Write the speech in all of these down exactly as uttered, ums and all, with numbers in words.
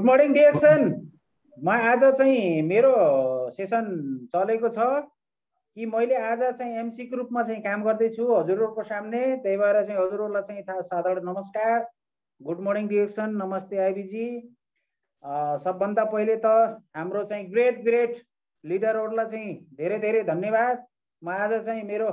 Good morning DXN. म आज चाहिँ मेरो सेसन चलेको छ कि मैले आज चाहिँ एमसीको रूपमा चाहिँ काम गर्दैछु हजुरहरूको सामने, त्यही भएर चाहिँ हजुरहरूलाई चाहिँ साधारण नमस्कार, गुड मर्निङ डिएक्सन, नमस्ते आइबीजी। सबभन्दा पहिले त हाम्रो चाहिँ ग्रेट ग्रेट लिडरहरूलाई चाहिँ धेरै धेरै धन्यवाद। म आज चाहिँ मेरो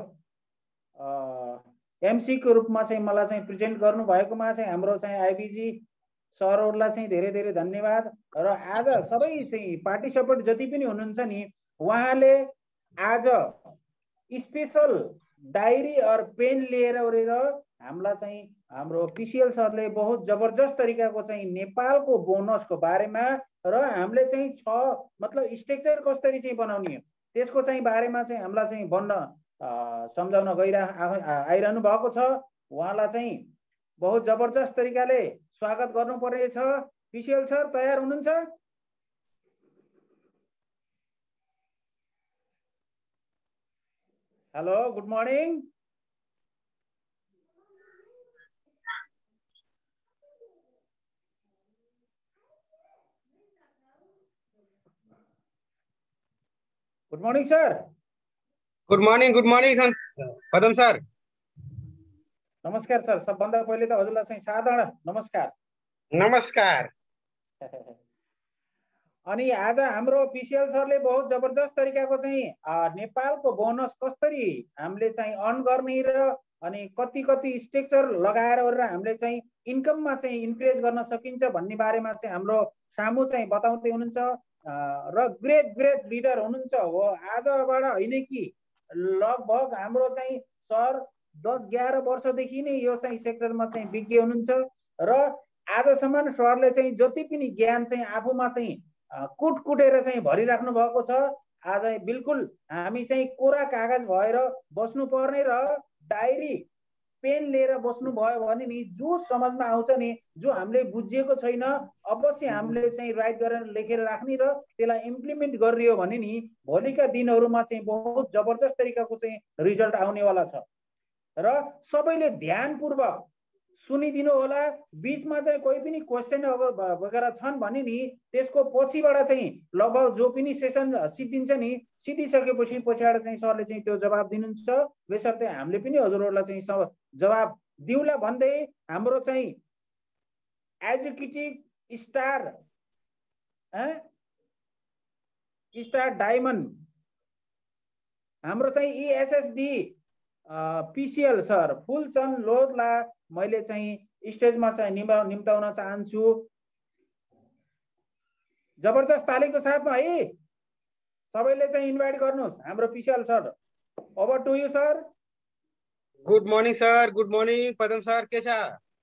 एमसीको रूपमा चाहिँ मलाई चाहिँ प्रेजेन्ट गर्नुभएकोमा चाहिँ हाम्रो चाहिँ आइबीजी सरहरूलाई चाहिँ धेरै धेरै धन्यवाद। र आज सबै चाहिँ पार्टिसिपेन्ट जति पनि हुनुहुन्छ नि, उहाँले आज स्पेशल डायरी और पेन लिएर ओरेर हामीलाई चाहिँ हाम्रो पीसीएल सरले बहुत जबरजस्त तरिकाको चाहिँ नेपालको बोनसको बारेमा र हामीले चाहिँ छ मतलब स्ट्रक्चर कसरी चाहिँ बनाउने त्यसको चाहिँ बारेमा चाहिँ हामीलाई चाहिँ भन्न सम्झाउन गइरा आइरहनु भएको छ। उहाँलाई चाहिँ बहुत जबरजस्त तरिकाले स्वागत गर्नुपर्ने छ। पीसीएल सर तयार हुनुहुन्छ? Hello, good morning. Good morning sir. Good morning, good morning sir Padam sir. नमस्कार सर। सबभन्दा पहिले त हजुरलाई चाहिँ साधारण नमस्कार। नमस्कार। अनि आज हाम्रो पीसीएल सरले बहुत जबरजस्त तरिकाको चाहिँ नेपालको बोनस कसरी हामीले चाहिँ अर्न गर्ने र अनि कति कति स्ट्रक्चर लगाएर हामीले चाहिँ इन्कममा चाहिँ इन्क्रिज गर्न सकिन्छ भन्ने बारेमा चाहिँ हाम्रो सामु चाहिँ बताउँदै हुनुहुन्छ र ग्रेट ग्रेट लिडर हुनुहुन्छ हो। आजबाट होइन कि लगभग हाम्रो चाहिँ सर दस ग्यारह वर्षदेखि नै यो चाहिँ सेक्टरमा चाहिँ विज्ञ हुनुहुन्छ र आजसम्म सरले चाहिँ जति पनि ज्ञान चाहिँ आफूमा चाहिँ कुट कुटेर चाहिँ भरिराख्नु भएको छ। आज बिल्कुल हामी चाहिँ कोरा कागज भएर बस्नु पर्ने र डायरी पेन लिएर बस्नु भयो भने नि जो समझमा आउँछ नि, जो हामीले बुझिएको छैन अवश्य हामीले चाहिँ राइट गरेर लेखेर राख्ने र त्यसलाई इम्प्लिमेन्ट गरियो भने नि भोलिका दिनहरूमा चाहिँ बहुत जबरजस्त तरिकाको चाहिँ रिजल्ट आउनेवाला छ। र सबैले ध्यानपूर्वक सुनिदिनु होला। बीचमा चाहिँ कोही पनि क्वेसन अगर वगैरह छन् भने नि त्यसको पछिबाट चाहिँ लगभग जो पनि सेसन सिद्धिन्छ नि, सिद्धिसकेपछि पछिबाट चाहिँ सरले चाहिँ त्यो जवाब दिनुहुन्छ। बेसर्ते हामीले पनि हजुरहरूलाई चाहिँ सब जवाब दिउँला भन्दै हाम्रो चाहिँ एजुकेटिभ स्टार स्टार डायमन्ड हाम्रो चाहिँ इएसएसडी पीसीएल सर फुलचन्द लोधलाई मैले चाहिँ स्टेजमा चाहिँ निम्ता निम्ताउन चाहन्छु। जबरदस्त तालीको साथमा है सबैले चाहिँ इन्भाइट गर्नुहोस् हाम्रो PCL sir. Over to you sir. Good morning sir. Good morning Padam sir, के छ?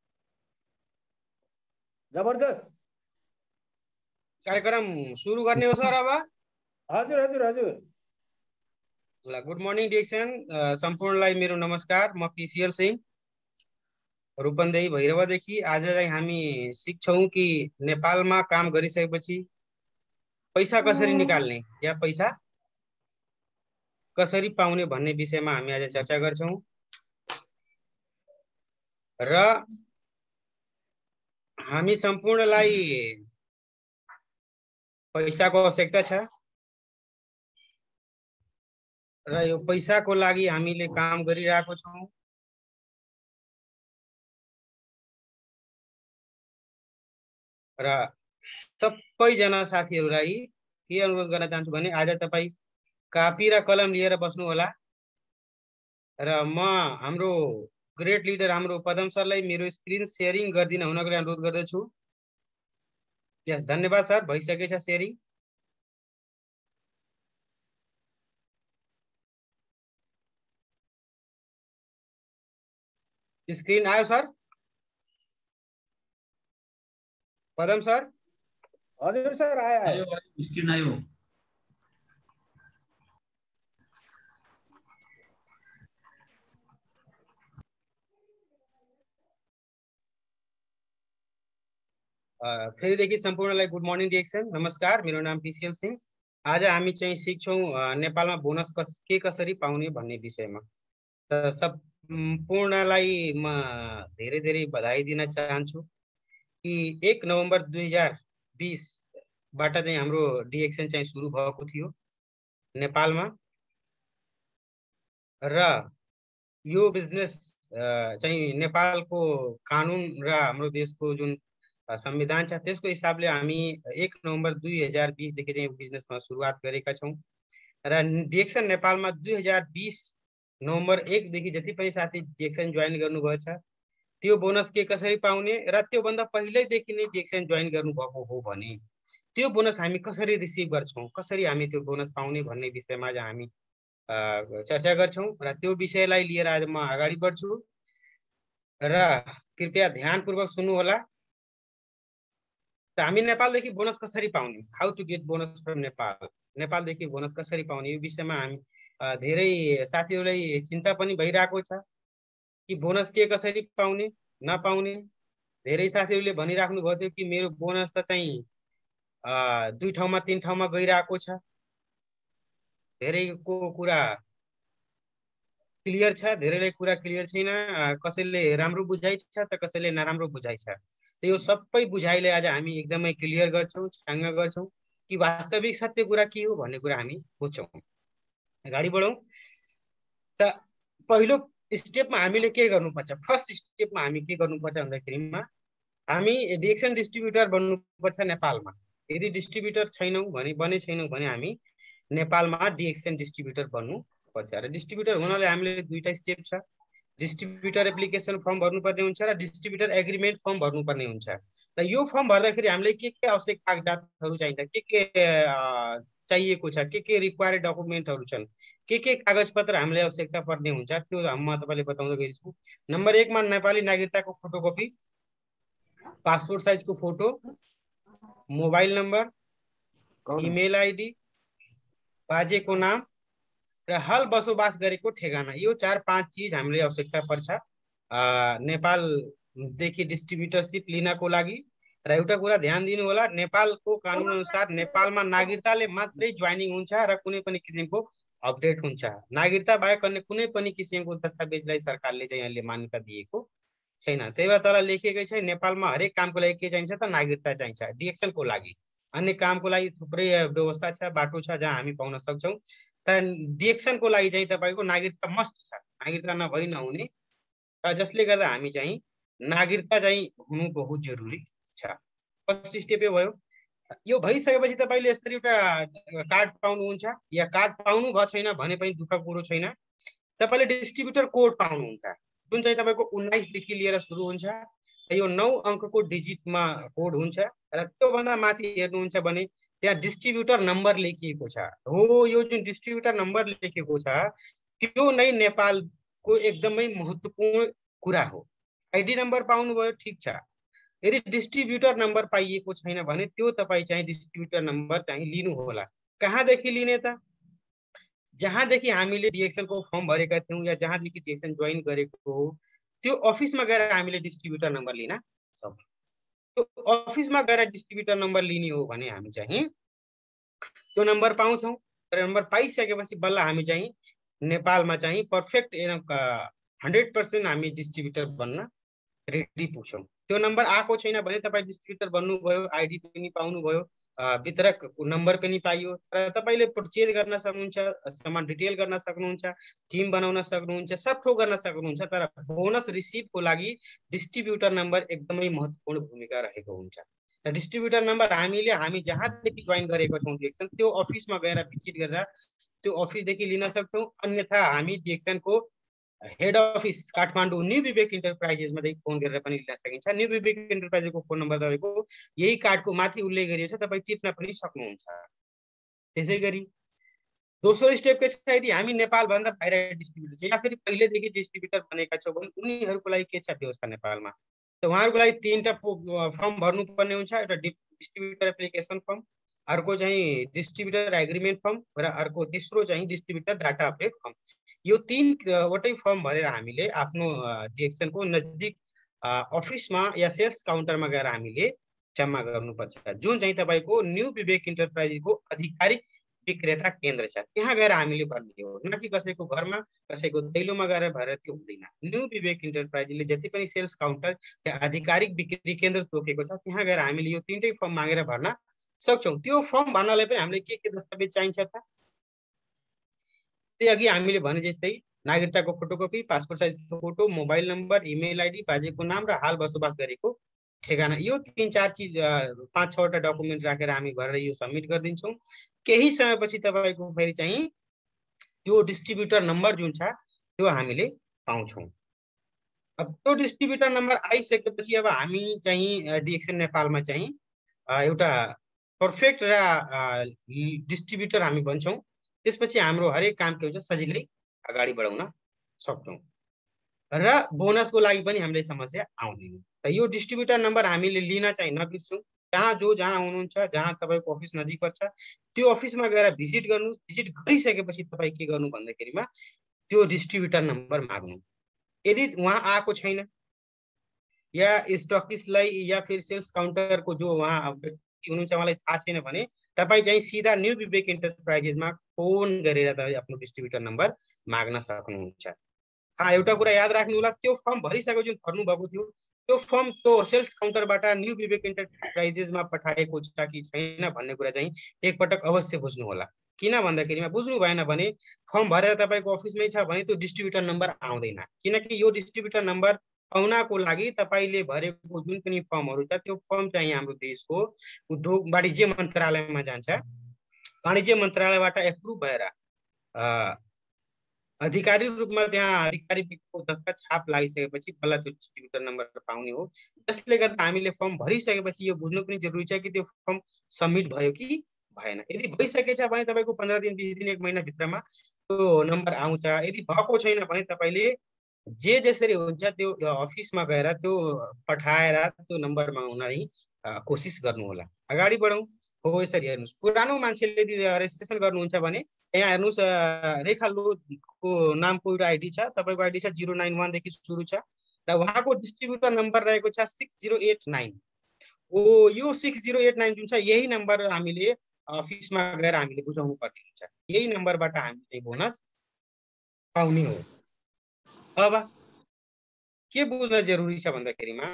जबरदस्त। कार्यक्रम सुरु गर्ने हो सर अब? हजुर हजुर हजुर। ल, गुड मर्निङ डिएक्सन सम्पूर्णलाई मेरो नमस्कार। म पीसीएल सिंह रूपन्देही भैरवदेखि। आज चाहिँ हामी सिक्छौं कि नेपालमा काम गरिसकेपछि पैसा कसरी निकाल्ने या पैसा कसरी पाउने भन्ने विषयमा हामी आज चर्चा गर्छौं। र हामी सम्पूर्णलाई पैसाको आवश्यकता छ र यो पैसाको लागि हामीले काम गरिरहेको छौं। र सबैजना साथीहरूलाई के अनुरोध गर्न चाहन्छु भने आज तपाईँ कापी र कलम लिएर बस्नु होला र म हाम्रो ग्रेट लिडर हाम्रो पदम सरलाई मेरो स्क्रिन शेयरिङ गरिदिन हुनको लागि अनुरोध गर्दछु। यस, धन्यवाद सर। भइसकेछ शेयरिङ। स्क्रिन आयो सर? पदम सर? हजुर सर, आयो आयो स्क्रिन आयो। फेरिदेखि सम्पूर्णलाई गुड मर्निङ डिएक्सन, नमस्कार। मेरो नाम पीसीएल सिंह। आज हामी चाहिँ सिक्छौं नेपालमा बोनस कस के कसरी पाउने भन्ने विषयमा। र सम्पूर्णलाई म धेरै धेरै बधाई दिन चाहन्छु कि एक नवंबर दुई हजार बीसबाट चाहिँ हाम्रो डिएक्सन चाहिँ सुरु भएको थियो नेपालमा र यो बिजनेस चाहिँ नेपालको कानुन र हाम्रो देशको जुन संविधान छ त्यसको हिसाबले हामी एक नोभेम्बर दुई हजार बिसदेखि चाहिँ बिजनेसमा सुरुवात गरेका छौँ र डिएक्सन नेपालमा दुई हजार बिस नोभेम्बर एकदेखि जति पनि साथी डिएक्सन जोइन गर्नुभएको छ त्यो बोनस के कसरी पाउने र त्योभन्दा पहिल्यैदेखि नै डिएक्सन जोइन गर्नुभएको हो भने त्यो बोनस हामी कसरी रिसिभ गर्छौँ, कसरी हामी त्यो बोनस पाउने भन्ने विषयमा आज हामी चर्चा गर्छौँ र त्यो विषयलाई लिएर आज म अगाडि बढ्छु र कृपया ध्यानपूर्वक सुन्नुहोला। त हामी नेपालदेखि बोनस कसरी पाउने, how to get bonus from Nepal, नेपालदेखि बोनस कसरी पाउने यो विषयमा हामी धेरै साथीहरूलाई चिन्ता पनि भइरहेको छ कि बोनस के कसरी पाउने नपाउने। धेरै साथीहरूले भनिराख्नु भएको थियो कि मेरो बोनस त चाहिँ दुई ठाउँमा तीन ठाउँमा गइरहेको छ। धेरैको कुरा क्लियर छ, धेरैलाई कुरा क्लियर छैन, कसैले राम्रो बुझाइ छ त कसैले नराम्रो बुझाइ छ। यो सबै बुझाइले आज हामी एकदमै क्लियर गर्छौँ, छाङ्ग गर्छौँ कि वास्तविक सत्य कुरा के हो भन्ने कुरा हामी बुझ्छौँ। अगाडि बढौँ। त पहिलो स्टेपमा हामीले के गर्नुपर्छ, फर्स्ट स्टेपमा हामी के गर्नुपर्छ भन्दाखेरिमा हामी डिएक्सन डिस्ट्रिब्युटर बन्नुपर्छ नेपालमा। यदि डिस्ट्रिब्युटर छैनौँ भने बने छैनौँ भने हामी नेपालमा डिएक्सन डिस्ट्रिब्युटर बन्नुपर्छ र डिस्ट्रिब्युटर हुनाले हामीले दुईटा स्टेप छ। डिस्ट्रिब्युटर एप्लिकेसन फर्म भर्नुपर्ने हुन्छ र डिस्ट्रिब्युटर एग्रिमेन्ट फर्म भर्नुपर्ने हुन्छ। र यो फर्म भर्दाखेरि हामीले के के आवश्यक कागजातहरू चाहिन्छ, के के चाहिएको छ, के के रिक्वायर्ड डकुमेन्टहरू छन्, के के कागजपत्र हामीलाई आवश्यकता पर्ने हुन्छ त्यो म तपाईँले बताउँदै गइरहेछु। नम्बर एकमा नेपाली नागरिकताको फोटोकपी, पासपोर्ट साइजको photo, mobile number, email ID, बाजेको नाम र हाल बसोबास गरेको ठेगाना, यो चार पाँच चिज हामीले आवश्यकता पर्छ नेपालदेखि डिस्ट्रिब्युटरसिप लिनको लागि। र एउटा कुरा ध्यान दिनु होला, नेपालको कानुन अनुसार नेपालमा नागरिकताले मात्रै जोइनिङ हुन्छ र कुनै पनि किसिमको अपडेट हुन्छ। नागरिकता बाहेक अन्य कुनै पनि किसिमको दस्तावेजलाई सरकारले चाहिँ अहिले मान्यता दिएको छैन। त्यही भएर तल लेखिएकै छ नेपालमा हरेक कामको लागि के चाहिन्छ त नागरिकता चाहिन्छ। डिएक्सनको लागि अन्य कामको लागि थुप्रै व्यवस्था छ, बाटो छ जहाँ हामी पाउन सक्छौँ, तर डिएक्सनको लागि चाहिँ तपाईँको नागरिकता मस्ट छ, नागरिकता नभई नहुने, र जसले गर्दा हामी चाहिँ नागरिकता चाहिँ हुनु बहुत जरुरी छ। फर्स्ट स्टेप यो भयो। यो भइसकेपछि तपाईँले यसरी एउटा कार्ड पाउनुहुन्छ, या कार्ड पाउनु भएको छैन भने पनि दुःख कुरो छैन, तपाईँले डिस्ट्रिब्युटर कोड पाउनुहुन्छ जुन चाहिँ तपाईँको उन्नाइसदेखि लिएर सुरु हुन्छ। यो नौ अङ्कको डिजिटमा कोड हुन्छ र त्योभन्दा माथि हेर्नुहुन्छ भने त्यहाँ डिस्ट्रिब्युटर नम्बर लेखिएको छ। हो, यो जुन डिस्ट्रिब्युटर नम्बर लेखेको छ त्यो नै नेपालको एकदमै महत्त्वपूर्ण कुरा हो। आइडी नम्बर पाउनुभयो ठिक छ, यदि डिस्ट्रिब्युटर नम्बर पाइएको छैन भने त्यो तपाईँ चाहिँ डिस्ट्रिब्युटर नम्बर चाहिँ लिनु होला। कहाँदेखि लिने त, जहाँदेखि हामीले डिएक्सनको फर्म भरेका थियौँ या जहाँदेखि डिएक्सन जोइन गरेको हो त्यो अफिसमा गएर हामीले डिस्ट्रिब्युटर नम्बर लिन सक्छौँ। त्यो अफिसमा गएर डिस्ट्रिब्युटर नम्बर लिने हो भने हामी चाहिँ त्यो नम्बर पाउँछौँ। र नम्बर पाइसकेपछि बल्ल हामी चाहिँ नेपालमा चाहिँ पर्फेक्ट हन्ड्रेड पर्सेन्ट हामी डिस्ट्रिब्युटर बन्न रेडी पुग्छौँ। त्यो नम्बर आएको छैन भने तपाईँ डिस्ट्रिब्युटर बन्नुभयो, आइडी पनि पाउनुभयो, वितरक नम्बर पनि पाइयो, र तपाईँले पर्चेज गर्न सक्नुहुन्छ, सामान रिटेल गर्न सक्नुहुन्छ, टिम बनाउन सक्नुहुन्छ, सब थोक गर्न सक्नुहुन्छ, तर बोनस रिसिभको लागि डिस्ट्रिब्युटर नम्बर एकदमै महत्त्वपूर्ण भूमिका रहेको हुन्छ। र डिस्ट्रिब्युटर नम्बर हामीले हामी जहाँदेखि जोइन गरेको छौँ डिएक्सन त्यो अफिसमा गएर भिजिट गरेर त्यो अफिसदेखि लिन सक्छौँ। अन्यथा हामी डिएक्सनको head office Kathmandu new Vivek इन्टरप्राइजेसमा चाहिँ फोन गरेर पनि लिन सकिन्छ। न्यू विवेक इन्टरप्राइजेसको फोन नम्बर तपाईँको यही कार्डको माथि उल्लेख गरिएको छ, तपाईँ टिप्न पनि सक्नुहुन्छ। त्यसै गरी दोस्रो स्टेप के छ, यदि हामी नेपालभन्दा बाहिर डिस्ट्रिब्युटर छ या फेरि पहिलेदेखि डिस्ट्रिब्युटर बनेका छौँ भने उनीहरूको लागि के छ व्यवस्था नेपालमा, त उहाँहरूको लागि तिनवटा फर्म भर्नुपर्ने हुन्छ। एउटा डिस्ट्रिब्युटर एप्लिकेसन फर्म, अर्को चाहिँ डिस्ट्रिब्युटर एग्रिमेन्ट फर्म र अर्को तेस्रो चाहिँ डिस्ट्रिब्युटर डाटा अपडेट फर्म। यो तीनवटै फर्म भरेर हामीले आफ्नो डिएक्सनको नजिक अफिसमा या सेल्स काउन्टरमा गएर हामीले जम्मा गर्नुपर्छ, जुन चाहिँ तपाईँको न्यू विवेक इन्टरप्राइजेसको आधिकारिक विक्रेता केन्द्र छ, त्यहाँ गएर हामीले भर्ने हो, न कि कसैको घरमा कसैको दैलोमा गएर भएर त्यो हुँदैन। न्यू विवेक इन्टरप्राइजले जति पनि सेल्स काउन्टर त्यहाँ आधिकारिक बिक्री केन्द्र तोकेको छ, त्यहाँ गएर हामीले यो तिनटै फर्म मागेर भर्न सक्छौँ। त्यो फर्म भर्नलाई पनि हामीले के के दस्तावेज चाहिन्छ त? त्यही अघि हामीले भने जस्तै नागरिकताको फोटोकपी, पासपोर्ट साइजको photo, mobile number, email ID, बाजेको नाम र हाल बसोबास गरेको ठेगाना, यो तीन चार चिज पाँच छवटा डकुमेन्ट राखेर हामी भरेर यो सबमिट गरिदिन्छौँ। केही समयपछि तपाईँको फेरि चाहिँ त्यो डिस्ट्रिब्युटर नम्बर जुन छ त्यो हामीले पाउँछौँ। अब त्यो डिस्ट्रिब्युटर नम्बर आइसकेपछि अब हामी चाहिँ डिएक्सन नेपालमा चाहिँ एउटा पर्फेक्ट र डिस्ट्रिब्युटर हामी बन्छौँ। त्यसपछि हाम्रो हरेक काम के हुन्छ सजिलै अगाडि बढाउन सक्छौँ र बोनसको लागि पनि हामीलाई समस्या आउँदैन। त यो डिस्ट्रिब्युटर नम्बर हामीले लिन चाहिँ नबिर्सौँ। जहाँ जो जहाँ हुनुहुन्छ, जहाँ तपाईँको अफिस नजिक पर्छ त्यो अफिसमा गएर भिजिट गर्नुहोस्। भिजिट गरिसकेपछि तपाईँ के गर्नु भन्दाखेरिमा त्यो डिस्ट्रिब्युटर नम्बर माग्नु। यदि उहाँ आएको छैन या स्टकिस्टलाई या फिर सेल्स काउन्टरको जो उहाँ व्यक्ति हुनुहुन्छ उहाँलाई थाहा छैन भने तपाईँ चाहिँ सिधा न्यू विवेक इन्टरप्राइजेसमा फोन गरेर तपाईँ आफ्नो डिस्ट्रिब्युटर नम्बर माग्न सक्नुहुन्छ। हाँ, एउटा कुरा याद राख्नु होला, त्यो फर्म भरिसकेको जुन भर्नु भएको थियो त्यो फर्म त्यो सेल्स काउन्टरबाट न्यू विवेक इन्टरप्राइजेसमा पठाएको छ कि छैन भन्ने कुरा चाहिँ एकपटक अवश्य बुझ्नु होला। किन भन्दाखेरिमा बुझ्नु भएन भने फर्म भरेर तपाईँको अफिसमै छ भने त्यो डिस्ट्रिब्युटर नम्बर आउँदैन। किनकि यो डिस्ट्रिब्युटर नम्बर आउनको लागि तपाईँले भरेको जुन पनि फर्महरू छ त्यो फर्म चाहिँ हाम्रो देशको उद्योग वाणिज्य मन्त्रालयमा जान्छ। वाणिज्य मन्त्रालयबाट एप्रुभ भएर अधिकारी रूपमा त्यहाँ अधिकारी व्यक्तिको दस्तखत छाप लागिसकेपछि बल्ल त्यो डिस्ट्रिब्युटर नम्बर पाउने हो। जसले गर्दा हामीले फर्म भरिसकेपछि यो बुझ्नु पनि जरुरी छ कि त्यो फर्म सबमिट भयो कि भएन। यदि भइसकेछ भने तपाईँको पन्ध्र दिन बिस दिन एक महिनाभित्रमा त्यो नम्बर आउँछ। यदि भएको छैन भने तपाईँले जे जसरी हुन्छ त्यो अफिसमा गएर त्यो पठाएर त्यो नम्बर माग्न कोसिस गर्नु होला। अगाडि बढौँ। हो यसरी हेर्नुहोस्, पुरानो मान्छेले यदि रेजिस्ट्रेसन गर्नुहुन्छ भने यहाँ हेर्नुहोस् रेखा लोधको नामको एउटा आइडी छ, तपाईँको आइडी छ जिरो नाइन वानदेखि सुरु छ र उहाँको डिस्ट्रिब्युटर नम्बर रहेको छ सिक्स जिरो एट नाइन। ओ यो सिक्स जिरो एट नाइन जुन छ यही नम्बर हामीले अफिसमा गएर हामीले बुझाउनु पर्ने हुन्छ। यही नम्बरबाट हामी चाहिँ बोनस पाउने हो। अब के बुझ्न जरुरी छ भन्दाखेरिमा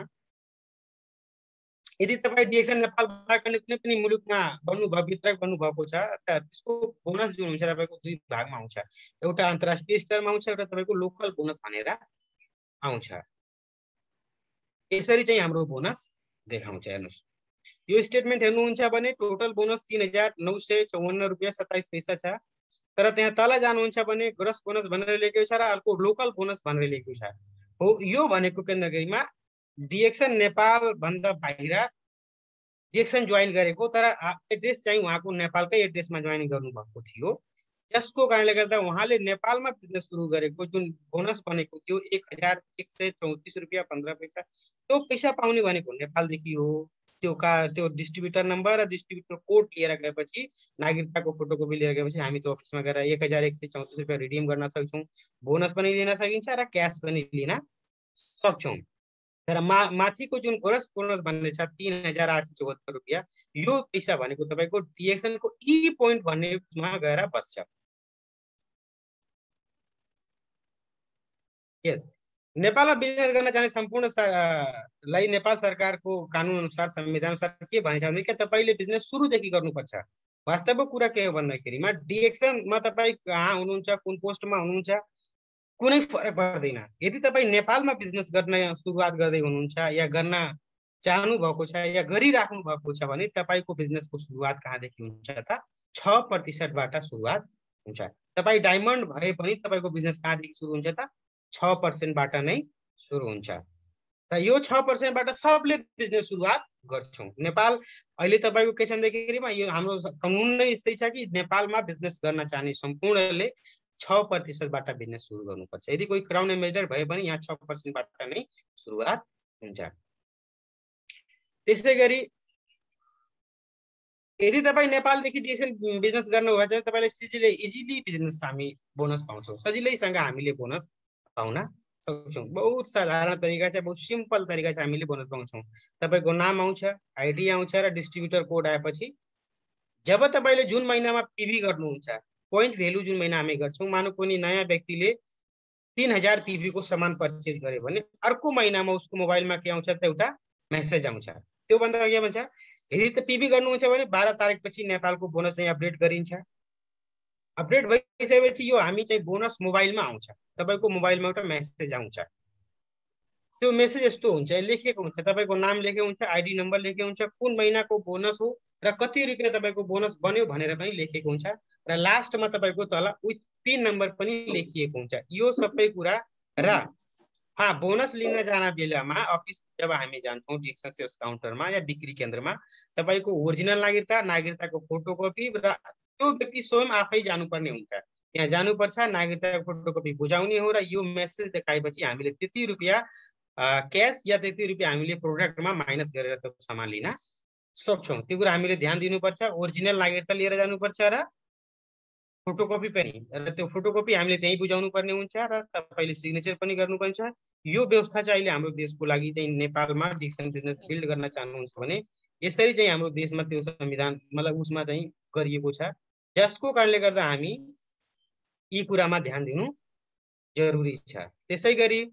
यदि तपाईँ डिएक्सन नेपाल बाहेक कुनै पनि मुलुकमा बन्नुभयो, भित्र बन्नुभएको छ त्यसको बोनस जुन हुन्छ तपाईँको दुई भागमा आउँछ। एउटा अन्तर्राष्ट्रिय स्तरमा आउँछ, एउटा तपाईँको लोकल बोनस भनेर आउँछ। यसरी चाहिँ हाम्रो बोनस देखाउँछ। हेर्नुहोस् यो स्टेटमेन्ट हेर्नुहुन्छ भने टोटल बोनस तीन हजार नौ सय चौवन्न रुपियाँ सत्ताइस पैसा छ। तर त्यहाँ तल जानुहुन्छ भने ग्रस बोनस भनेर लेखेको छ र अर्को लोकल बोनस भनेर लेखेको छ। हो यो भनेको केन्द्रगिरीमा डिएक्सन नेपाल भन्दा बाहिर डिएक्सन जोइन गरेको तर एड्रेस चाहिँ उहाँको नेपालकै एड्रेसमा जोइन गर्नुभएको थियो। त्यसको कारणले गर्दा उहाँले नेपालमा बिजनेस सुरु गरेको जुन बोनस बनेको थियो एक हजार एक सय चौतिस रुपियाँ पन्ध्र पैसा त्यो पैसा पाउने भनेको नेपालदेखि हो। त्यो का त्यो डिस्ट्रिब्युटर नम्बर र डिस्ट्रिब्युटर कोड लिएर गएपछि नागरिकताको फोटोकपी लिएर गएपछि हामी त्यो अफिसमा गएर एक हजार एक सय चौतिस रुपियाँ रिडिम गर्न सक्छौँ। बोनस पनि लिन सकिन्छ र क्यास पनि लिन सक्छौँ। तर मा माथिको जुन ग्रस बोनस भन्ने छ तीन हजार आठ सय चौहत्तर रुपियाँ यो पैसा भनेको तपाईँको डिएक्सनको ई पोइन्ट भन्नेमा गएर बस्छ। यस, नेपालमा बिजनेस गर्न जाने सम्पूर्णलाई नेपाल सरकारको कानुन अनुसार संविधान अनुसार के भनिन्छ भने कि तपाईँले बिजनेस सुरुदेखि गर्नुपर्छ। वास्तवको कुरा के हो भन्दाखेरिमा डिएक्सनमा तपाईँ कहाँ हुनुहुन्छ, कुन पोस्टमा हुनुहुन्छ कुनै फरक पर्दैन। यदि तपाईँ नेपालमा बिजनेस गर्न सुरुवात गर्दै हुनुहुन्छ या गर्न चाहनु भएको छ या गरिराख्नु भएको छ भने तपाईँको बिजनेसको सुरुवात कहाँदेखि हुन्छ त छ प्रतिशतबाट सुरुवात हुन्छ। तपाईँ डायमन्ड भए पनि तपाईँको बिजनेस कहाँदेखि सुरु हुन्छ त छ पर्सेन्टबाट नै सुरु हुन्छ। र यो छ पर्सेन्टबाट सबले बिजनेस सुरुवात गर्छौँ। नेपाल अहिले तपाईँको के छ भन्दाखेरिमा यो हाम्रो कानुन नै यस्तै छ कि नेपालमा बिजनेस गर्न चाहने सम्पूर्णले छ प्रतिशतबाट बिजनेस सुरु गर्नुपर्छ। यदि कोही क्राउन एम्बेसडर भए पनि यहाँ छ पर्सेन्टबाट नै सुरुवात हुन्छ। त्यसै गरी यदि तपाईँ नेपालदेखि डिएक्सन बिजनेस गर्नुभएको छ भने तपाईँलाई सजिलै इजिली बिजनेस हामी बोनस पाउँछौँ। सजिलैसँग हामीले बोनस पाउन सक्छौँ। बहुत साधारण तरिका छ, बहुत सिम्पल तरिका छ हामीले बोनस पाउँछौँ। तपाईँको नाम आउँछ, आइडी आउँछ र डिस्ट्रिब्युटर कोड आएपछि जब तपाईले जुन महिनामा पीभी गर्नुहुन्छ, पोइन्ट भ्यालु जुन महिना हामी गर्छौं, मानौ कुनै नयाँ व्यक्तिले तीन हजार पीभी को सामान पर्चेज गर्यो भने अर्को महिनामा उसको मोबाइलमा के आउँछ त एउटा मेसेज आउँछ। त्यो भन्दा के भन्छ, यदि त पीभी गर्नुहुन्छ भने बाह्र तारिक पछि नेपालको बोनस चाहिँ अपडेट गरिन्छ। अपडेट भइसकेपछि यो हामी चाहिँ बोनस मोबाइलमा आउँछ, तपाईको मोबाइलमा एउटा मेसेज आउँछ। त्यो मेसेज यस्तो हुन्छ, लेखेको हुन्छ, तपाईको नाम लेखेको हुन्छ, आइडी नम्बर लेखेको हुन्छ, कुन महिनाको बोनस हो र कति रुपियाँ तपाईको बोनस बन्यो भनेर पनि लेखेको हुन्छ र लास्टमा तपाईको तल विथ पिन नम्बर पनि लेखिएको हुन्छ। यो सबै कुरा र हाँ, बोनस लिन जान बेलामा अफिस जब हामी जान्छौँ डिएक्सन सेल्स काउन्टरमा या बिक्री केन्द्रमा, तपाईको ओरिजिनल नागरिकता, नागरिकताको फोटोकपी र त्यो व्यक्ति स्वयं आफै जानुपर्ने हुन्छ। त्यहाँ जानुपर्छ, नागरिकताको फोटोकपी बुझाउने हो र यो मेसेज देखाएपछि हामीले त्यति रुपियाँ क्यास या त्यति रुपियाँ हामीले प्रोडक्टमा माइनस गरेर त्यो सामान लिन सक्छौँ। त्यो कुरा हामीले ध्यान दिनुपर्छ। ओरिजिनल नागरिकता लिएर जानुपर्छ र फोटोकपी पनि, र त्यो फोटोकपी हामीले त्यही बुझाउनु पर्ने हुन्छ र तपाईले सिग्नेचर पनि गर्नुपर्छ। यो व्यवस्था चाहिँ अहिले हाम्रो देशको लागि चाहिँ नेपालमा डिएक्सन बिजनेस बिल्ड गर्न चाहनुहुन्छ भने यसरी चाहिँ हाम्रो देशमा त्यो संविधान मतलब उसमा चाहिँ गरिएको छ, जसको कारणले गर्दा हामी यी कुरामा ध्यान दिनु जरुरी छ। त्यसै गरी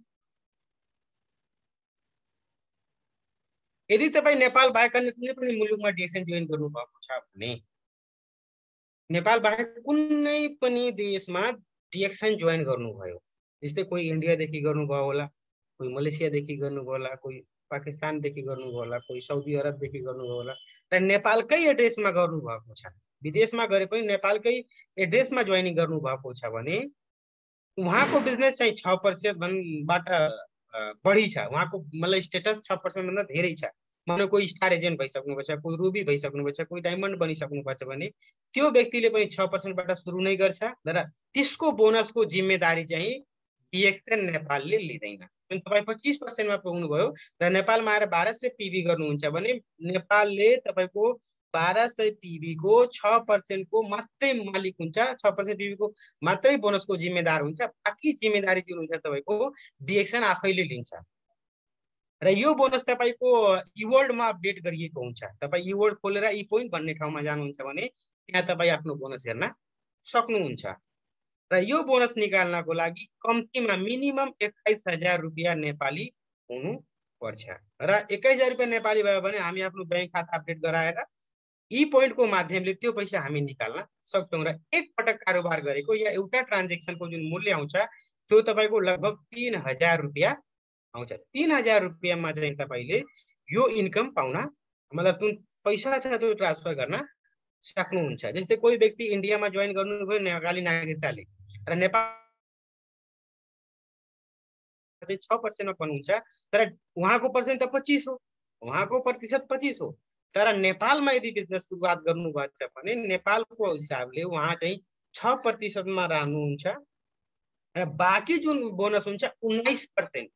यदि तपाईँ नेपाल बाहेक अन्य कुनै पनि मुलुकमा डिएक्सन जोइन गर्नु भएको छ भने, नेपाल बाहेक कुनै पनि देशमा डिएक्सन जोइन गर्नुभयो, जस्तै कोही इन्डियादेखि गर्नुभयो होला, कोही मलेसियादेखि गर्नुभयो होला, कोही पाकिस्तानदेखि गर्नुभयो होला, कोही साउदी अरबदेखि गर्नुभयो होला र नेपालकै एड्रेसमा गर्नुभएको छ, विदेशमा गरे पनि नेपालकै एड्रेसमा जोइनिङ गर्नुभएको छ भने उहाँको बिजनेस चाहिँ छ पर्सेन्टबाट बढी छ, उहाँको मतलब स्टेटस छ पर्सेन्ट भन्दा धेरै छ। मानौ कोही स्टार एजेन्ट भइसक्नुपर्छ, कोही रुबी भइसक्नुपर्छ, कोही डायमन्ड बनिसक्नुपर्छ भने त्यो व्यक्तिले पनि छ पर्सेन्टबाट सुरु नै गर्छ र त्यसको बोनसको जिम्मेदारी चाहिँ डिएक्सन नेपालले लिँदैन। तपाईँ पच्चिस पर्सेन्टमा पुग्नुभयो र नेपालमा आएर बाह्र सय पीभी गर्नुहुन्छ भने नेपालले तपाईँको बाह्र सय पीभी को छ पर्सेन्ट को मात्रै मालिक हुन्छ, छ पर्सेन्ट पीभी को मात्रै बोनसको जिम्मेदार हुन्छ। बाँकी जिम्मेदारी जुन हुन्छ तपाईँको डिएक्सन आफैले लिन्छ र यो बोनस तपाईँको इवर्ल्डमा अपडेट गरिएको हुन्छ। तपाईँ इवर्ल्ड खोलेर ई पोइन्ट भन्ने ठाउँमा जानुहुन्छ भने त्यहाँ तपाईँ आफ्नो बोनस हेर्न सक्नुहुन्छ र यो बोनस निकाल्नको लागि कम्तीमा मिनिमम एक्काइस हजार रुपियाँ नेपाली हुनु पर्छ र एक्काइस हजार रुपियाँ नेपाली भयो भने हामी आफ्नो ब्याङ्क खाता अपडेट गराएर ई पोइन्टको माध्यमले त्यो पैसा हामी निकाल्न सक्छौँ र एक पटक कारोबार गरेको या एउटा ट्रान्जेक्सनको जुन मूल्य आउँछ त्यो तपाईँको लगभग तीन हजार रुपियाँ आउँछ। तीन हजार रुपियाँमा चाहिँ तपाईँले यो इन्कम पाउन मतलब जुन पैसा छ त्यो ट्रान्सफर गर्न सक्नुहुन्छ। जस्तै कोही व्यक्ति इन्डियामा जोइन गर्नुभयो नेपाली नागरिकताले र नेपाल छ पर्सेन्टमा पर्नुहुन्छ तर उहाँको पर्सेन्ट त पच्चिस हो, उहाँको प्रतिशत पच्चिस हो, तर नेपालमा यदि बिजनेस सुरुवात गर्नुभएको छ भने नेपालको हिसाबले उहाँ चाहिँ छ प्रतिशतमा रहनुहुन्छ र बाँकी जुन बोनस हुन्छ उन्नाइस पर्सेन्ट,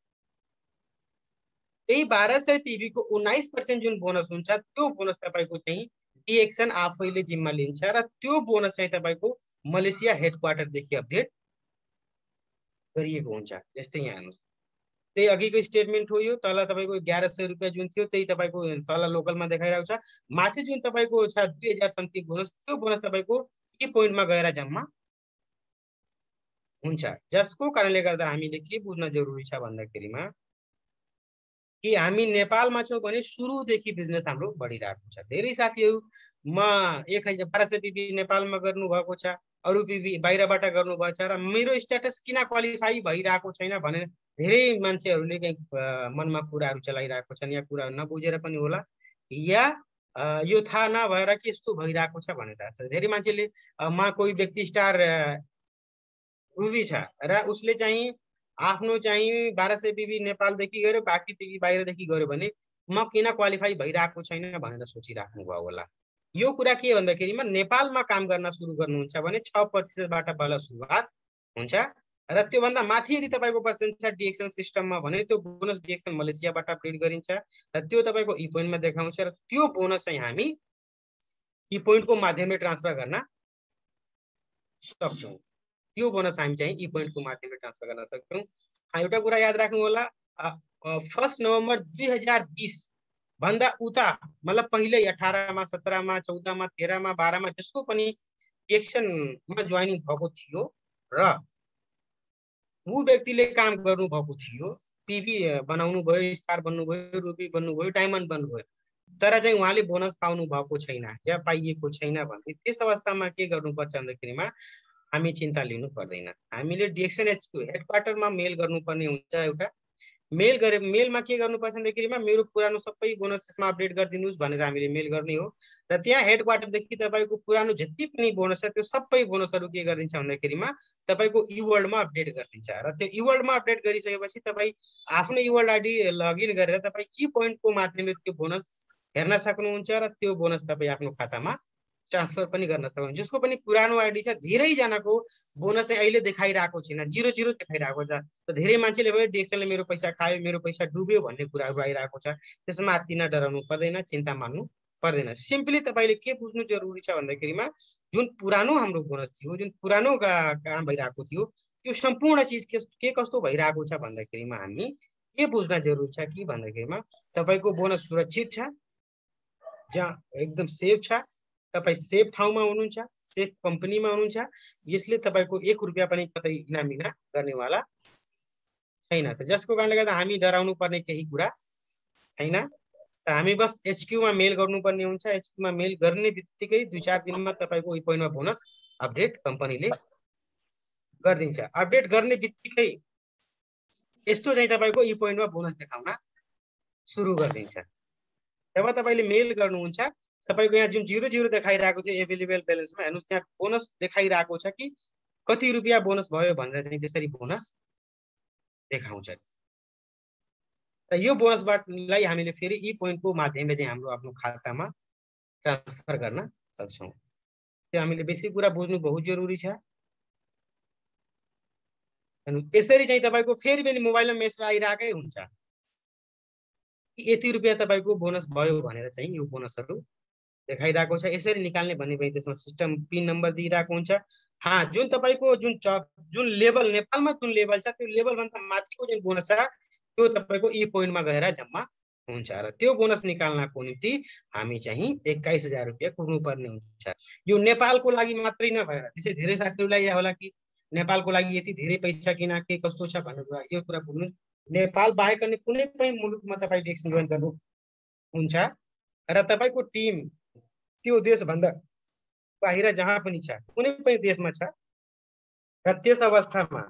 त्यही बाह्र सय पीभी को उन्नाइस पर्सेन्ट जुन बोनस हुन्छ त्यो बोनस तपाईँको चाहिँ डिएक्सन आफैले जिम्मा लिन्छ र त्यो बोनस चाहिँ तपाईँको मलेसिया हेडक्वार्टरदेखि अपडेट गरिएको हुन्छ। जस्तै यहाँ हेर्नुहोस्, त्यही अघिको स्टेटमेन्ट हो यो, तल तपाईँको एघार सय रुपियाँ जुन थियो त्यही तपाईँको तल लोकलमा देखाइरहेको छ, माथि जुन तपाईँको छ दुई हजार समथिङ बोनस त्यो बोनस तपाईँको के पोइन्टमा गएर जम्मा हुन्छ। जसको कारणले गर्दा हामीले के बुझ्न जरुरी छ भन्दाखेरिमा कि हामी नेपालमा छौँ भने सुरुदेखि बिजनेस हाम्रो बढिरहेको छ। धेरै साथीहरू म एक हजार बाह्र सय पीभी नेपालमा गर्नुभएको छ, अरू पीभी बाहिरबाट गर्नुभएको छ र मेरो स्ट्याटस किन क्वालिफाई भइरहेको छैन भनेर धेरै मान्छेहरूले मनमा कुराहरू चलाइरहेको छन्, या कुरा नबुझेर पनि होला या यो थाहा नभएर के यस्तो भइरहेको छ भनेर। धेरै मान्छेले म कोही व्यक्ति स्टार रुबी छ र उसले चाहिँ आफ्नो चाहिँ बाह्र सय पीभी नेपालदेखि गऱ्यो, बाँकी पीभी बाहिरदेखि गऱ्यो भने म किन क्वालिफाई भइरहेको छैन भनेर सोचिराख्नु भयो होला। यो कुरा के भन्दाखेरिमा नेपालमा काम गर्न सुरु गर्नुहुन्छ भने छ प्रतिशतबाट पहिला सुरुवात हुन्छ र त्योभन्दा माथि यदि तपाईँको पर्सेन्ट छ डिएक्सन सिस्टममा भने त्यो बोनस डिएक्सन मलेसियाबाट अपडेट गरिन्छ र त्यो तपाईँको ई पोइन्टमा देखाउँछ र त्यो बोनस चाहिँ हामी ई पोइन्टको माध्यमले ट्रान्सफर गर्न सक्छौँ। त्यो बोनस हामी चाहिँ ई पोइन्टको माध्यमले ट्रान्सफर गर्न सक्छौँ। एउटा कुरा याद राख्नु होला, फर्स्ट नोभेम्बर दुई हजार बिस भन्दा उता मतलब पहिले अठारमा सत्रमा चौधमा तेह्रमा बाह्रमा जसको पनि एक्सनमा जोइनिङ भएको थियो र ऊ व्यक्तिले काम गर्नु भएको थियो, पिबी बनाउनु भयो, स्टार बन्नु भयो, रुबी बन्नु भयो, डायमन्ड बन्नु भयो, तर चाहिँ उहाँले बोनस पाउनु भएको छैन या पाइएको छैन भने त्यस अवस्थामा के गर्नुपर्छ भन्दाखेरिमा हामी चिन्ता लिनु पर्दैन। हामीले डिएक्सएनएचको हेडक्वार्टरमा मेल गर्नुपर्ने हुन्छ। एउटा मेल गरे मेलमा के गर्नुपर्छ भन्दाखेरिमा मेरो पुरानो सबै बोनस यसमा अपडेट गरिदिनुहोस् भनेर हामीले मेल गर्ने हो र त्यहाँ हेडक्वार्टरदेखि तपाईँको पुरानो जति पनि बोनस छ त्यो सबै बोनसहरू के गरिदिन्छ भन्दाखेरिमा तपाईँको इवर्ल्डमा अपडेट गरिदिन्छ र त्यो इवर्ल्डमा अपडेट गरिसकेपछि तपाईँ आफ्नो इवर्ल्ड आइडी लगइन गरेर तपाईँ ई पोइन्टको माध्यमले त्यो बोनस हेर्न सक्नुहुन्छ र त्यो बोनस तपाईँ आफ्नो खातामा ट्रान्सफर पनि गर्न सक्नुहुन्छ। जसको पनि पुरानो आइडी छ धेरैजनाको बोनस चाहिँ अहिले देखाइरहेको छैन, जिरो जिरो देखाइरहेको छ। त धेरै मान्छेले भयो डिएक्सएनले मेरो पैसा खायो, मेरो पैसा डुब्यो भन्ने कुराहरू आइरहेको छ। त्यसमा आत्तिन डराउनु पर्दैन, चिन्ता मान्नु पर्दैन। सिम्पली तपाईँले के बुझ्नु जरुरी छ भन्दाखेरिमा जुन पुरानो हाम्रो बोनस थियो, जुन पुरानो काम भइरहेको थियो, त्यो सम्पूर्ण चिज के के कस्तो भइरहेको छ भन्दाखेरिमा हामी के बुझ्न जरुरी छ कि भन्दाखेरिमा तपाईँको बोनस सुरक्षित छ, जहाँ एकदम सेफ छ, तपाईँ सेफ ठाउँमा हुनुहुन्छ, सेफ कम्पनीमा हुनुहुन्छ, यसले तपाईँको एक रुपियाँ पनि कतै इनामिना गर्नेवाला छैन। त जसको कारणले गर्दा हामी डराउनु पर्ने केही कुरा छैन। त हामी बस एचक्यूमा मेल गर्नुपर्ने हुन्छ। एचक्यूमा मेल गर्ने बित्तिकै दुई चार दिनमा तपाईँको ई पोइन्टमा बोनस अपडेट कम्पनीले गरिदिन्छ। अपडेट गर्ने बित्तिकै यस्तो चाहिँ तपाईँको ई पोइन्टमा बोनस देखाउन सुरु गरिदिन्छ। जब तपाईँले मेल गर्नुहुन्छ तपाईको यहाँ जुन जिरो जिरो देखाइरहेको थियो एभेलेबल ब्यालेन्समा हेर्नुहोस्, त्यहाँ बोनस देखाइरहेको छ कि कति रुपियाँ बोनस भयो भनेर चाहिँ त्यसरी बोनस देखाउँछ। र यो बोनसबाटलाई हामीले फेरि ई पोइन्टको माध्यमले चाहिँ हाम्रो आफ्नो खातामा ट्रान्सफर गर्न सक्छौँ। त्यो हामीले बेसी कुरा बुझ्नु बहुत जरुरी छ। यसरी चाहिँ तपाईँको फेरि पनि मोबाइलमा मेसेज आइरहेकै हुन्छ यति रुपियाँ तपाईँको बोनस भयो भनेर चाहिँ यो बोनसहरू देखाइरहेको छ। यसरी निकाल्ने भन्ने भए त्यसमा सिस्टम पिन नम्बर दिइरहेको हुन्छ। हाँ, जुन तपाईँको जुन जुन लेभल नेपालमा जुन लेभल छ त्यो लेभलभन्दा माथिको जुन बोनस छ त्यो तपाईँको ई पोइन्टमा गएर जम्मा हुन्छ र त्यो बोनस निकाल्नको निम्ति हामी चाहिँ एक्काइस हजार रुपियाँ पुग्नुपर्ने हुन्छ। यो नेपालको लागि मात्रै नभएर त्यसै धेरै साथीहरूलाई यहाँ होला कि नेपालको लागि यति धेरै पैसा किन के कस्तो छ भन्ने कुरा, यो कुरा बुझ्नु। नेपाल बाहेक अन्य कुनै पनि मुलुकमा तपाईँ डिएक्सन जोइन गर्नुहुन्छ र तपाईँको टिम त्यो देशभन्दा बाहिर जहाँ पनि छ, कुनै पनि देशमा छ र त्यस अवस्थामा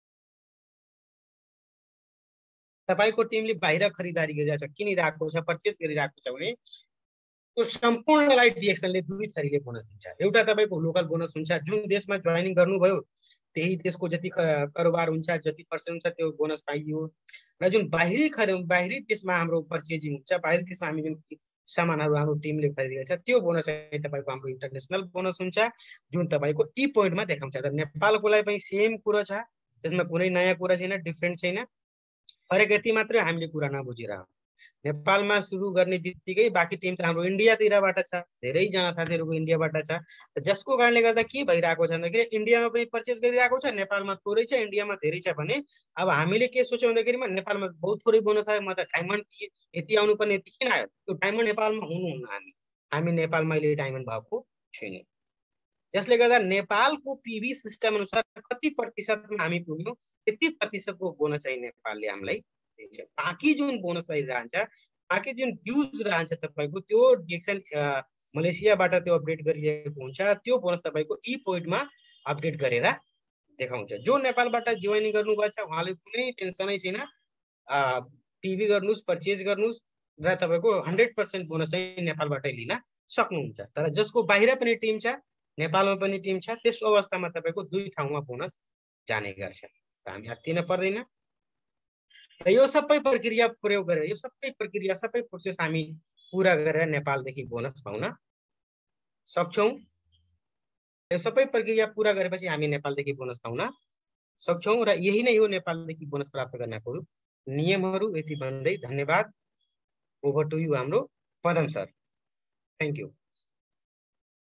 तपाईको टिमले बाहिर खरिदारी गरिरहेको छ, किनिरहेको छ, पर्चेज गरिरहेको छ भने त्यो सम्पूर्णलाई डिएक्सनले दुई थरीले बोनस दिन्छ। एउटा तपाईँको लोकल बोनस हुन्छ, जुन देशमा जोइनिङ गर्नुभयो त्यही देशको जति कारोबार हुन्छ, जति पर्सेन्ट हुन्छ त्यो बोनस पाइयो। र जुन बाहिरी खरि बाहिरी देशमा हाम्रो पर्चेजिङ हुन्छ, बाहिरी देशमा हामी जुन सामानहरू हाम्रो टिमले खरिदिएको छ त्यो बोनस चाहिँ तपाईँको हाम्रो इन्टरनेसनल बोनस हुन्छ, जुन तपाईँको ई पोइन्टमा देखाउँछ। र नेपालको लागि पनि सेम कुरो छ, त्यसमा कुनै नयाँ कुरा छैन, डिफ्रेन्ट छैन। फरक यति मात्रै हामीले कुरा नबुझिरहँ। नेपालमा सुरु गर्ने बित्तिकै बाँकी टिम त हाम्रो इन्डियातिरबाट छ, धेरैजना साथीहरूको इन्डियाबाट छ। जसको कारणले गर्दा के भइरहेको छ भन्दाखेरि इन्डियामा पनि पर्चेस गरिरहेको छ, नेपालमा थोरै छ, इन्डियामा धेरै छ भने अब हामीले के सोच्यौँ भन्दाखेरिमा नेपालमा बहुत थोरै बोनस आयो, म त डायमन्ड यति आउनुपर्ने यति किन आयो? त्यो डायमन्ड नेपालमा हुनुहुन्न। हामी हामी नेपालमा अहिले डायमन्ड भएको छैन। जसले गर्दा नेपालको पिबी सिस्टम अनुसार कति प्रतिशतमा हामी पुग्यौँ त्यति प्रतिशतको बोनस चाहिँ नेपालले हामीलाई दिन्छ। बाँकी जुन बोनस चाहिँ रहन्छ, बाँकी जुन ड्युज रहन्छ तपाईँको त्यो डिएक्सन मलेसियाबाट त्यो अपडेट गरिएको हुन्छ, त्यो बोनस तपाईँको ई पोइन्टमा अपडेट गरेर देखाउँछ। जो नेपालबाट जोइनिङ गर्नुभएको छ उहाँले कुनै टेन्सनै छैन, पिबी गर्नुहोस्, परचेज गर्नुहोस् र तपाईँको हन्ड्रेड पर्सेन्ट बोनस चाहिँ नेपालबाटै लिन सक्नुहुन्छ। तर जसको बाहिर पनि टिम छ, नेपालमा पनि टिम छ, त्यस अवस्थामा तपाईँको दुई ठाउँमा बोनस जाने गर्छ। हामी हत्तिन पर्दैन र यो सबै प्रक्रिया प्रयोग गरेर यो सबै प्रक्रिया सबै प्रोसेस हामी पुरा गरेर नेपालदेखि बोनस पाउन सक्छौँ। यो सबै प्रक्रिया पुरा गरेपछि हामी नेपालदेखि बोनस पाउन सक्छौँ र यही नै हो नेपालदेखि बोनस प्राप्त गर्नको नियमहरू। यति भन्दै धन्यवाद। ओभर टु यु हाम्रो पदम सर। Thank you.